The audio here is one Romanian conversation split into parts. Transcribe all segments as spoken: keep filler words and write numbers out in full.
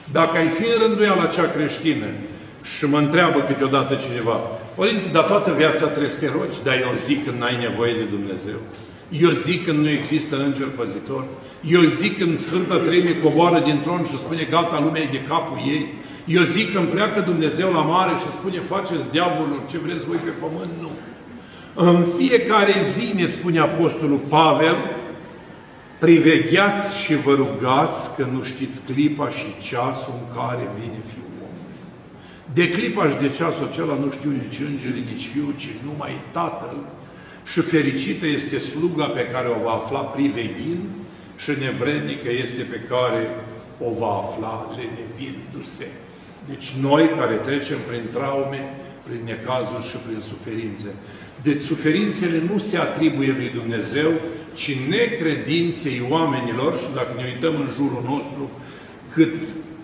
Dacă ai fi în rânduiala cea creștină și mă întreabă câteodată cineva, Părinte, dar toată viața trebuie să te rogi, dar eu zic când n-ai nevoie de Dumnezeu. Eu zic când nu există înger păzitor. Eu zic când Sfânta Treime coboară din tron și spune gata, lumea e de capul ei. Eu zic când pleacă Dumnezeu la mare și spune faceți diavolul ce vreți voi pe pământ. Nu. În fiecare zi, ne spune Apostolul Pavel, privegheați și vă rugați că nu știți clipa și ceasul în care vine Fiul omului. De clipa și de ceasul acela nu știu nici îngerii, nici Fiul, ci numai Tatăl. Și fericită este sluga pe care o va afla priveghind și nevrednică este pe care o va afla lenevindu-se. Deci noi care trecem prin traume, prin necazuri și prin suferințe. Deci suferințele nu se atribuie lui Dumnezeu, ci necredinței oamenilor. Și dacă ne uităm în jurul nostru, cât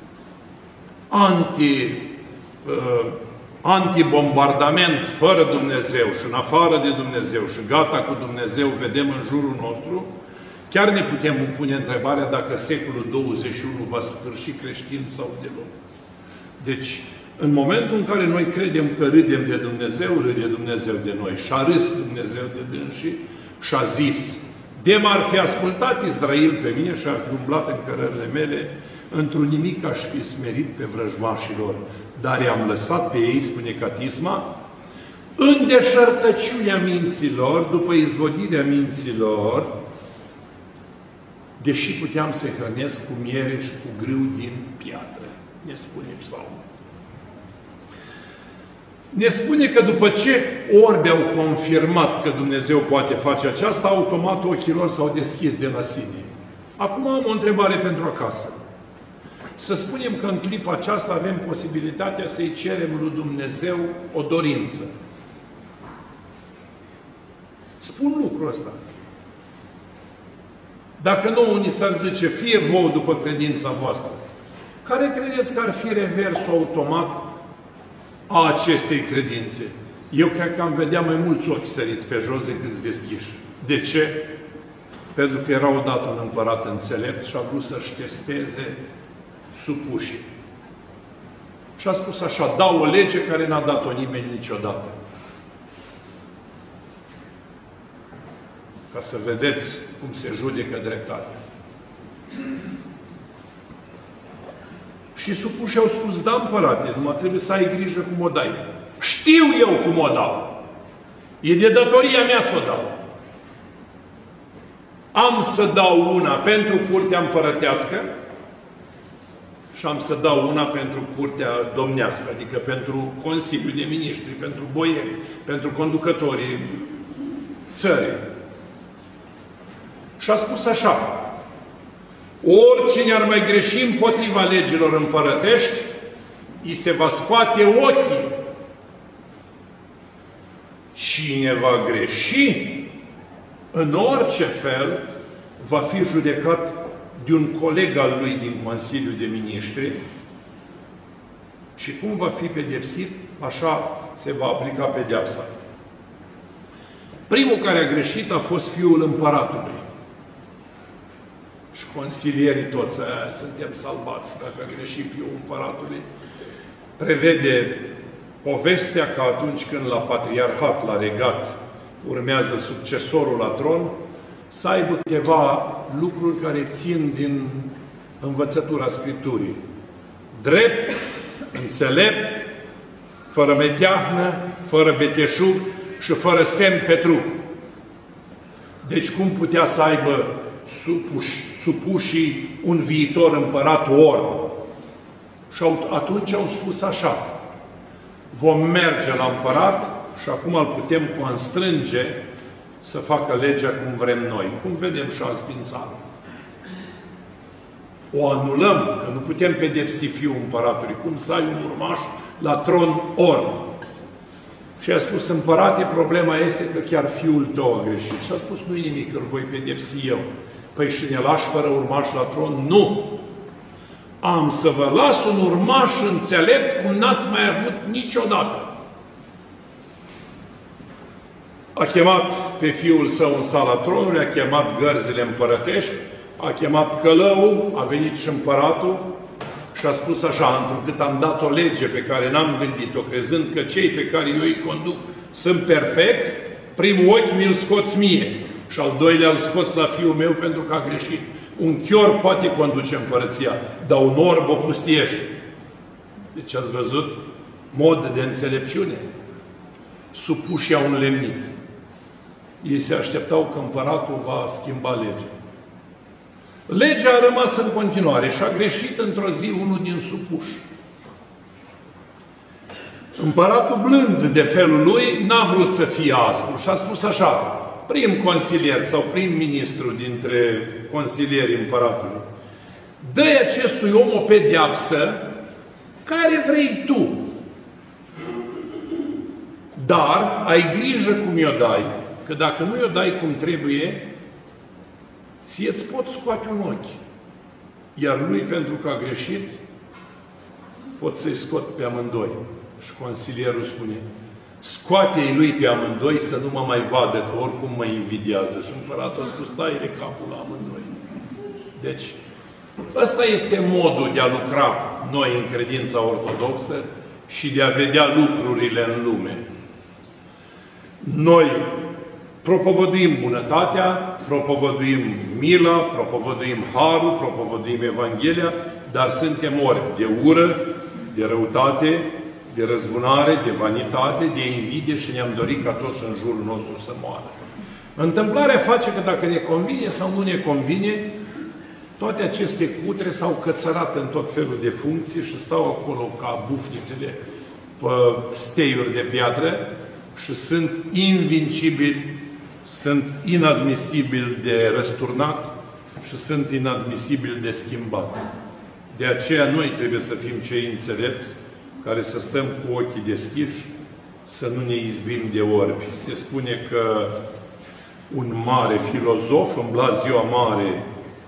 anti, uh, antibombardament fără Dumnezeu și în afară de Dumnezeu și gata cu Dumnezeu vedem în jurul nostru, chiar ne putem pune întrebarea dacă secolul douăzeci și unu va sfârși creștin sau deloc. Deci, în momentul în care noi credem că râdem de Dumnezeu, râde Dumnezeu de noi. Și-a râs Dumnezeu de dânsii și a zis, de m-ar fi ascultat Israel pe mine și ar fi umblat în cărările mele, într-un nimic aș fi smerit pe vrăjmașilor. Dar i-am lăsat pe ei, spune Catisma, în deșertăciunea minților, după izvodirea minților, deși puteam să hrănesc cu miere și cu grâu din piatră. Ne spune Psalmul. Ne spune că după ce orbi au confirmat că Dumnezeu poate face aceasta, automat ochii lor s-au deschis de la sine. Acum am o întrebare pentru acasă. Să spunem că în clipa aceasta avem posibilitatea să-i cerem lui Dumnezeu o dorință. Spun lucrul ăsta. Dacă nouă ni s-ar zice, fie vouă după credința voastră, care credeți că ar fi reversul automat a acestei credințe? Eu cred că am vedea mai mulți ochi săriți pe jos decât deschiși. De ce? Pentru că era odată un împărat înțelept și a vrut să-și testeze supușii. Și a spus așa, dau o lege care n-a dat-o nimeni niciodată. Ca să vedeți cum se judecă dreptatea. Și supușii au spus, da, împărate, numai trebuie să ai grijă cum o dai. Știu eu cum o dau. E de datoria mea să o dau. Am să dau una pentru curtea împărătească și am să dau una pentru curtea domnească, adică pentru Consiliul de Miniștri, pentru boieri, pentru conducătorii țării. Și a spus așa, oricine ar mai greși împotriva legilor împărătești, îi se va scoate ochii. Cine va greși, în orice fel, va fi judecat de un coleg al lui din Consiliul de Miniștri și cum va fi pedepsit, așa se va aplica pedeapsa. Primul care a greșit a fost fiul împăratului. Și consilierii toți aia, suntem salvați dacă a greșit fiul împăratului. Prevede povestea că atunci când la patriarhat, la regat, urmează succesorul la tron, să aibă câteva lucruri care țin din învățătura Scripturii. Drept, înțelept, fără meteahnă, fără beteșug și fără semn pe trup. Deci cum putea să aibă supuși, supușii un viitor împărat orb? Și atunci au spus așa, vom merge la împărat și acum îl putem constrânge să facă legea cum vrem noi. Cum vedem și azi prin țară. O anulăm, că nu putem pedepsi fiul împăratului. Cum să ai un urmaș la tron orb? Și a spus, împărate, problema este că chiar fiul tău a greșit. Și a spus, nu-i nimic, îl voi pedepsi eu. Păi și ne lași fără urmaș la tron? Nu! Am să vă las un urmaș înțelept cum n-ați mai avut niciodată. A chemat pe fiul său în sala tronului, a chemat gărzile împărătești, a chemat călăul, a venit și împăratul și a spus așa: întrucât am dat o lege pe care n-am gândit-o, crezând că cei pe care eu îi conduc sunt perfecți, primul ochi mi-l scoți mie și al doilea îl scoți la fiul meu pentru că a greșit. Un chior poate conduce împărăția, dar un orb o pustiește. Deci ați văzut? Mod de înțelepciune. Supuși a un lemnit. Ei se așteptau că împăratul va schimba legea. Legea a rămas în continuare și a greșit într-o zi unul din supuși. Împăratul, blând de felul lui, n-a vrut să fie aspru și a spus așa: prim consilier sau prim ministru dintre consilierii împăratului, dă-i acestui om o pedeapsă care vrei tu. Dar ai grijă cum i-o dai, că dacă nu i-o dai cum trebuie, ție-ți pot scoate un ochi. Iar lui, pentru că a greșit, pot să-i scot pe amândoi. Și consilierul spune: scoate-i lui pe amândoi să nu mă mai vadă, că oricum mă invidiază. Și împăratul a spus: tai-le capul la amândoi. Deci, ăsta este modul de a lucra noi în credința ortodoxă și de a vedea lucrurile în lume. Noi propovăduim bunătatea, propovăduim mila, propovăduim harul, propovăduim Evanghelia, dar suntem ori de ură, de răutate, de răzbunare, de vanitate, de invidie și ne-am dorit ca toți în jurul nostru să moară. Întâmplarea face că dacă ne convine sau nu ne convine, toate aceste cutre s-au cățărat în tot felul de funcții și stau acolo ca bufnițele pe steiuri de piatră și sunt invincibili, sunt inadmisibili de răsturnat și sunt inadmisibili de schimbat. De aceea noi trebuie să fim cei înțelepți care să stăm cu ochii deschiși, să nu ne izbim de orbi. Se spune că un mare filozof îmbla ziua mare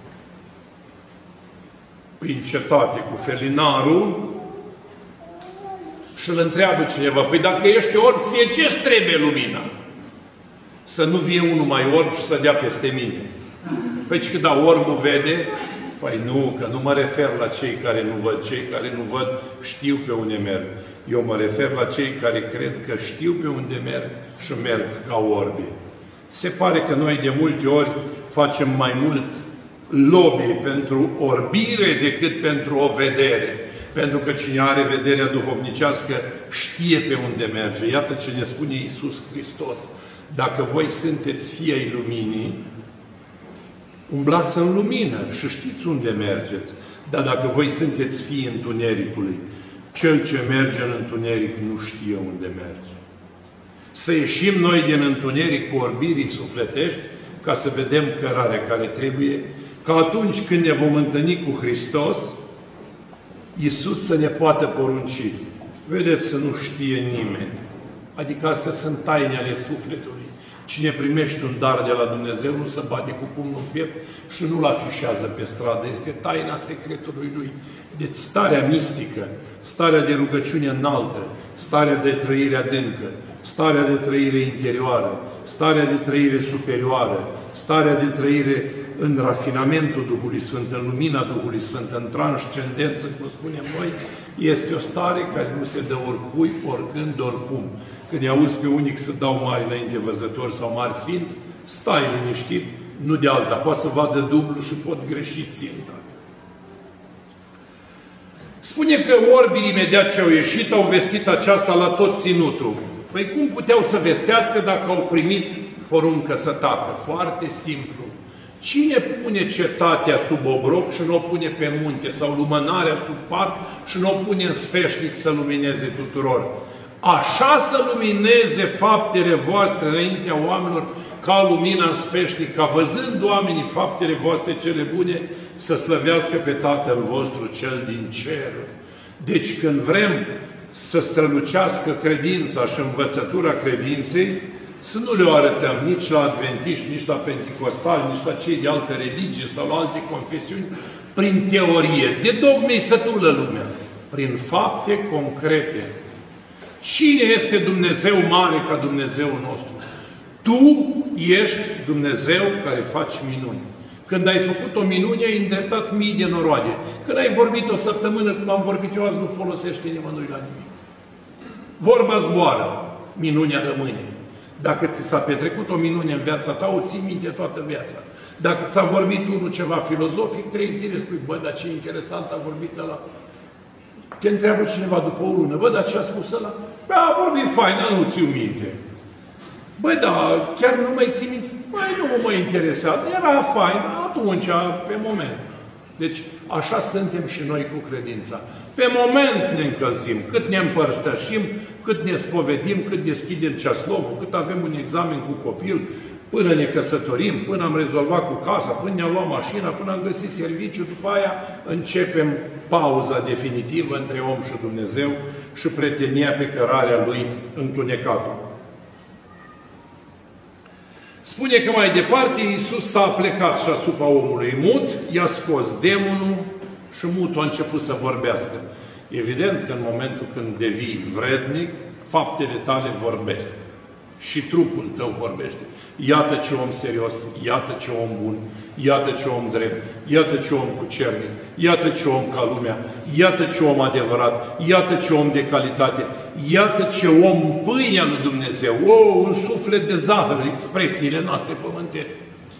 prin cetate cu felinarul și îl întreabă cineva: păi dacă ești orb, ție ce-ți trebuie lumina? Să nu vie unul mai orb și să dea peste mine. Păi că da, orbul vede? Păi nu, că nu mă refer la cei care nu văd. Cei care nu văd știu pe unde merg. Eu mă refer la cei care cred că știu pe unde merg și merg ca orbi. Se pare că noi de multe ori facem mai mult lobby pentru orbire decât pentru o vedere. Pentru că cine are vederea duhovnicească știe pe unde merge. Iată ce ne spune Iisus Hristos: dacă voi sunteți fii ai luminii, umblați în lumină și știți unde mergeți. Dar dacă voi sunteți fii întunericului, cel ce merge în întuneric nu știe unde merge. Să ieșim noi din întuneric cu orbirii sufletești ca să vedem cărarea care trebuie, ca atunci când ne vom întâlni cu Hristos, Iisus să ne poată porunci. Vedeți, să nu știe nimeni. Adică astea sunt taine ale sufletului. Cine primește un dar de la Dumnezeu nu se bate cu pumnul în piept și nu-l afișează pe stradă. Este taina secretului lui. Deci starea mistică, starea de rugăciune înaltă, starea de trăire adâncă, starea de trăire interioară, starea de trăire superioară, starea de trăire în rafinamentul Duhului Sfânt, în lumina Duhului Sfânt, în transcendență, cum spunem noi, este o stare care nu se dă oricui, oricând, oricum. Când îi auzi pe unii că se dau mari înainte văzători sau mari sfinți, stai liniștit, nu de alta. Poate să vadă dublu și pot greși ținta. Spune că orbii, imediat ce au ieșit, au vestit aceasta la tot ținutul. Păi cum puteau să vestească dacă au primit poruncă să tacă? Foarte simplu. Cine pune cetatea sub obroc și nu o pune pe munte, sau lumânarea sub pat și nu o pune în sfeșnic să lumineze tuturor? Așa să lumineze faptele voastre înaintea oamenilor ca lumina în sfeșnic, ca văzând oamenii faptele voastre cele bune, să slăvească pe Tatăl vostru cel din cer. Deci când vrem să strălucească credința și învățătura credinței, să nu le arătăm nici la adventiști, nici la penticostali, nici la cei de altă religie sau la alte confesiuni, prin teorie. De dogme-i sătulă lumea. Prin fapte concrete. Cine este Dumnezeu mare ca Dumnezeu nostru? Tu ești Dumnezeu care faci minuni, Când ai făcut o minune, ai îndreptat mii de noroade. Când ai vorbit o săptămână, cum am vorbit eu azi, nu folosește nimănui la nimic. Vorba zboară, minunea rămâne. Dacă ți s-a petrecut o minune în viața ta, o ții minte toată viața. Dacă ți-a vorbit unul ceva filozofic, trei zile spui, bă, dar ce interesant a vorbit ăla. Te întreabă cineva după o lună, bă, dar ce a spus ăla? Bă, a vorbit fain, dar nu ți-o minte. Bă, da, chiar nu mai ții minte? Băi, nu mă interesează, era fain, atunci, pe moment. Deci, așa suntem și noi cu credința. Pe moment ne încălzim, cât ne împărtășim, cât ne spovedim, cât deschidem ceaslovul, cât avem un examen cu copil, până ne căsătorim, până am rezolvat cu casa, până ne-am luat mașina, până am găsit serviciu, după aia începem pauza definitivă între om și Dumnezeu și prietenia pe cărarea lui întunecatul. Spune că mai departe Iisus s-a plecat și asupra omului mut, i-a scos demonul și mutul a început să vorbească. Evident că în momentul când devii vrednic, faptele tale vorbesc. Și trupul tău vorbește. Iată ce om serios, iată ce om bun, iată ce om drept, iată ce om cucernic, iată ce om ca lumea, iată ce om adevărat, iată ce om de calitate, iată ce om pâinea lui Dumnezeu, o, un suflet de zahăr, expresiile noastre pământești.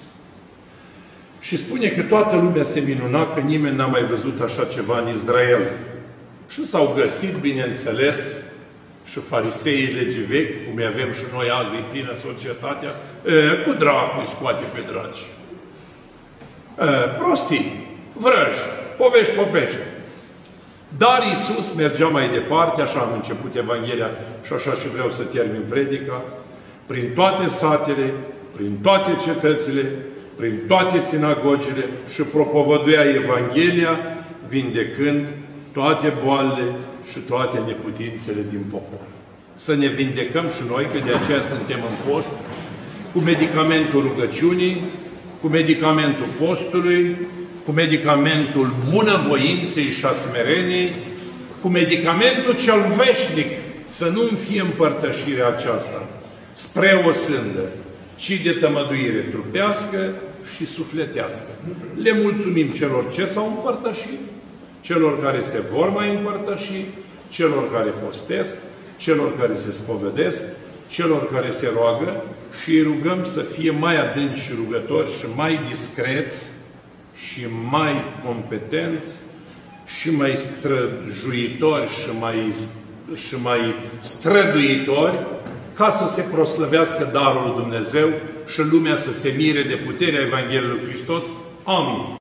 Și spune că toată lumea se minuna că nimeni n-a mai văzut așa ceva în Israel. Și s-au găsit, bineînțeles, și fariseii legii vechi, cum avem și noi azi, e plină societatea, e, cu dracu îi scoate pe dragi. E, prostii, vrăji, povești popești. Dar Iisus mergea mai departe, așa am început Evanghelia și așa și vreau să termin predica, prin toate satele, prin toate cetățile, prin toate sinagogile și propovăduia Evanghelia, vindecând toate boalele și toate neputințele din popor. Să ne vindecăm și noi, că de aceea suntem în post, cu medicamentul rugăciunii, cu medicamentul postului, cu medicamentul bunăvoinței și a smereniei, cu medicamentul cel veșnic, să nu-mi fie împărtășirea aceasta spre o sândă, ci de tămăduire trupească și sufletească. Le mulțumim celor ce s-au împărtășit, celor care se vor mai împărtăși, celor care postesc, celor care se spovedesc, celor care se roagă și îi rugăm să fie mai adânci și rugători și mai discreți și mai competenți și mai străjuitori și mai, și mai străduitori ca să se proslăvească darul lui Dumnezeu și lumea să se mire de puterea Evangheliei lui Hristos. Amin.